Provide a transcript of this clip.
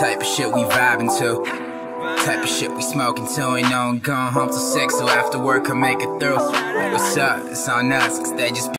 Type of shit we vibing to. Type of shit we smoking till we know I'm going home till 6. So after work I make it through. What's up? It's on us, 'cause they just